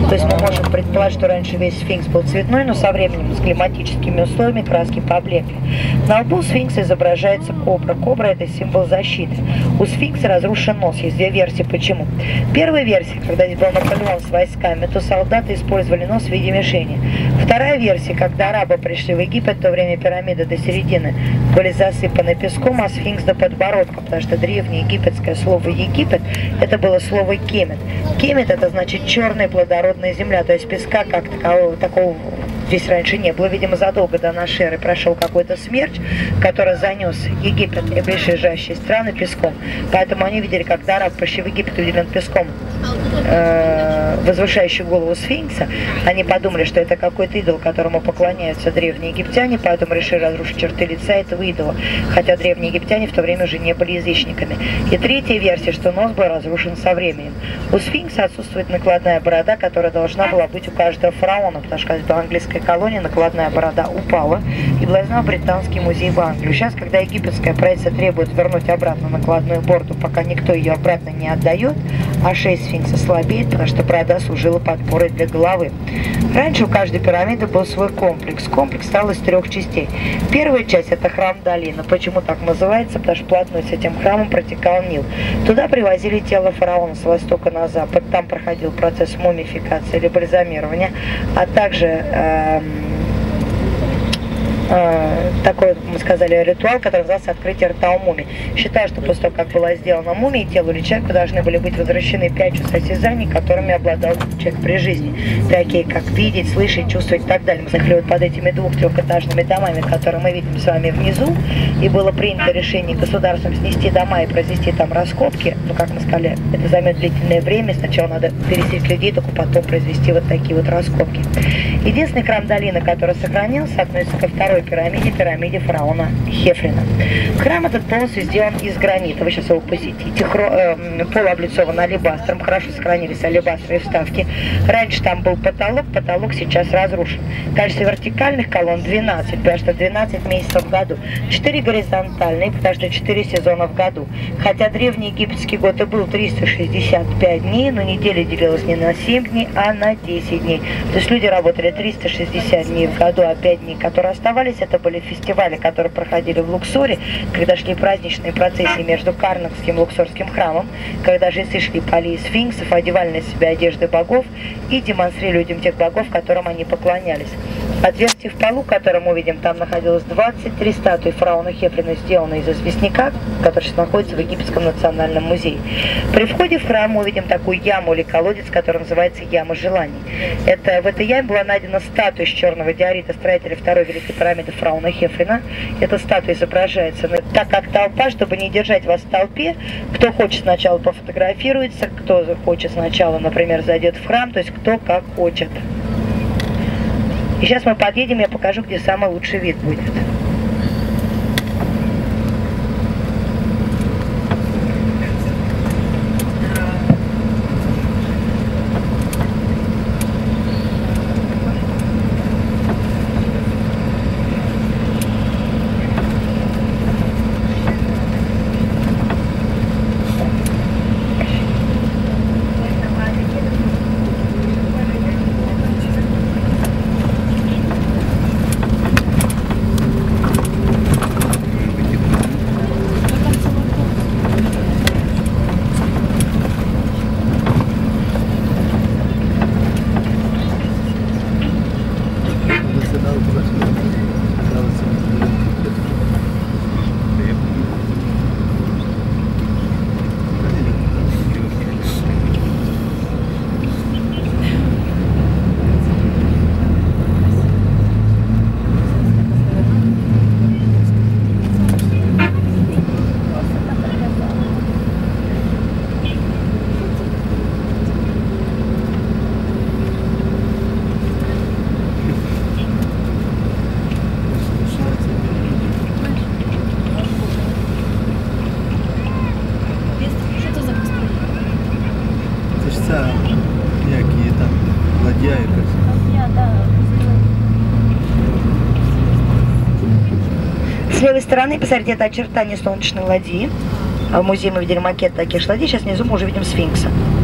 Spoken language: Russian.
То есть мы можем предположить, что раньше весь сфинкс был цветной, но со временем с климатическими условиями краски поблекли. На лбу сфинкса изображается кобра. Кобра – это символ защиты. У сфинкса разрушен нос. Есть две версии. Почему? Первая версия, когда здесь был Наполеон с войсками, то солдаты использовали нос в виде мишени. Вторая версия, когда арабы пришли в Египет, в то время пирамиды до середины были засыпаны песком, а сфинкс до подбородка, потому что древнее египетское слово «Египет» – это было слово «кемет». Кемет – это значит черная плодородная земля, то есть песка как такого здесь раньше не было. Видимо, задолго до нашей эры прошел какой-то смерч, который занес Египет и ближайшие страны песком. Поэтому они видели, когда арабы пришли в Египет, увидели над песком возвышающую голову сфинкса. Они подумали, что это какой-то идол, которому поклоняются древние египтяне, поэтому решили разрушить черты лица этого идола, хотя древние египтяне в то время уже не были язычниками. И третья версия, что нос был разрушен со временем. У сфинкса отсутствует накладная борода, которая должна была быть у каждого фараона, потому что когда была английская колония, накладная борода упала и была в Британский музей в Англию. Сейчас, когда египетское правительство требует вернуть обратно накладную бороду, пока никто ее обратно не отдает, а шея сфинкса слабеет, потому что борода служила подпорой для головы. Раньше у каждой пирамиды был свой комплекс. Комплекс стал из 3 частей. Первая часть – это храм долины. Почему так называется? Потому что вплотную с этим храмом протекал Нил. Туда привозили тело фараона с востока на запад. Там проходил процесс мумификации или бальзамирования, а также такой, мы сказали, ритуал, который назывался открытие рта у мумии. Считаю, что после того, как была сделана мумия, телу или человеку должны были быть возвращены 5 чувств осязаний, которыми обладал человек при жизни. Такие, как видеть, слышать, чувствовать и так далее. Мы заходили вот под этими 2-3-этажными домами, которые мы видим с вами внизу, и было принято решение государством снести дома и произвести там раскопки. Ну, как мы сказали, это займет длительное время. Сначала надо переселить людей, только потом произвести вот такие вот раскопки. Единственный храм долины, который сохранился, относится ко второй пирамиде фараона Хефрина. Храм этот полностью сделан из гранита. Вы сейчас его посетите. Пол облицован алебастром. Хорошо сохранились алебастровые вставки. Раньше там был потолок сейчас разрушен. Количество вертикальных колонн 12, потому что 12 месяцев в году. 4 горизонтальные, потому что 4 сезона в году. Хотя древний египетский год и был 365 дней, но неделя делилась не на 7 дней, а на 10 дней. То есть люди работали 360 дней в году, а 5 дней, которые оставались, это были фестивали, которые проходили в Луксоре, когда шли праздничные процессии между Карнакским и Луксорским храмом, когда жрецы шли по аллее сфинксов, одевали на себя одежды богов и демонстрировали людям тех богов, которым они поклонялись. Отверстие в полу, которое мы видим, там находилось 23 статуи фараона Хефрина, сделанные из известняка, который сейчас находится в Египетском национальном музее. При входе в храм мы увидим такую яму или колодец, который называется яма желаний. В этой яме была найдена статуя из черного диорита строителя второй великой пирамиды фараона Хефрина. Эта статуя изображается, но так как толпа, чтобы не держать вас в толпе, кто хочет сначала пофотографируется, кто хочет сначала, например, зайдет в храм, то есть кто как хочет. И сейчас мы подъедем, я покажу, где самый лучший вид будет. С левой стороны, посмотрите, это очертания солнечной ладьи. В музее мы видели макет таких ладей, сейчас внизу мы уже видим сфинкса.